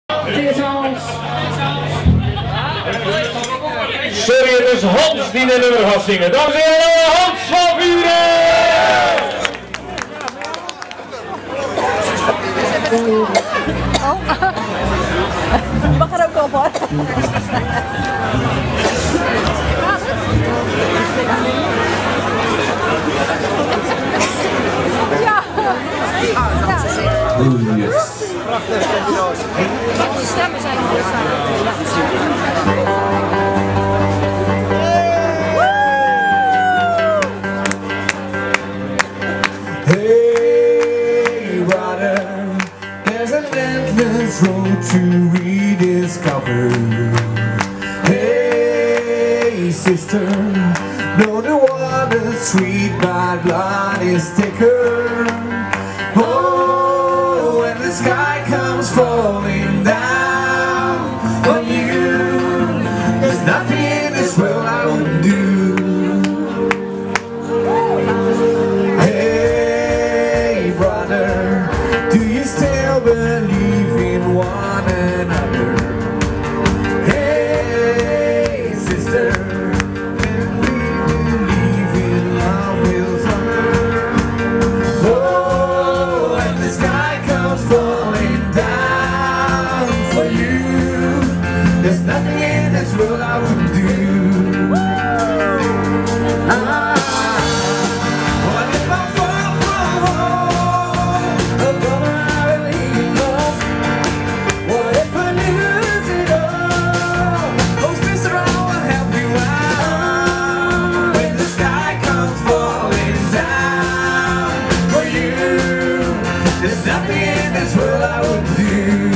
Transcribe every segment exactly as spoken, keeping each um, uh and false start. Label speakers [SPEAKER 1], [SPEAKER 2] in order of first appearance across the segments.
[SPEAKER 1] Sorry, het is Hans die de nummer gaat zingen. Dames en heren, Hans van Vuren!
[SPEAKER 2] Oh, mag er ook op hoor. Ja.
[SPEAKER 1] Oeh, yes.
[SPEAKER 2] Die stemmen zijn heel
[SPEAKER 3] Hey brother, there's an endless road to rediscover. Hey sister, know the water's sweet but blood is thicker. Oh, when the sky comes falling down on you, there's nothing in this world I wouldn't do. Hey brother, do you still believe in one another? Hey sister, can we believe in love will summer? Oh, when the sky comes falling down for you, there's nothing in this world I wouldn't do. Ah, there's nothing in this world I would do.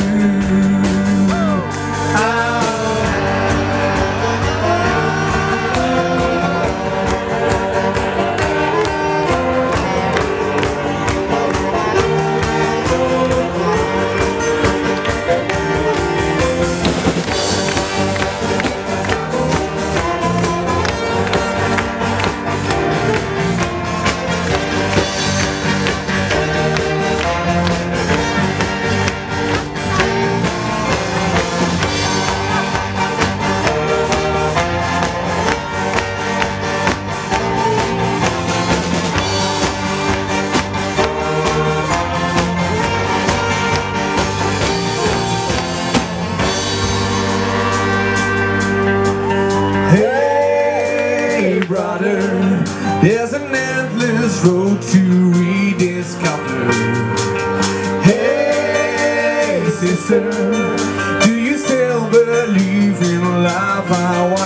[SPEAKER 3] Brother, there's an endless road to rediscover. Hey sister, do you still believe in love? I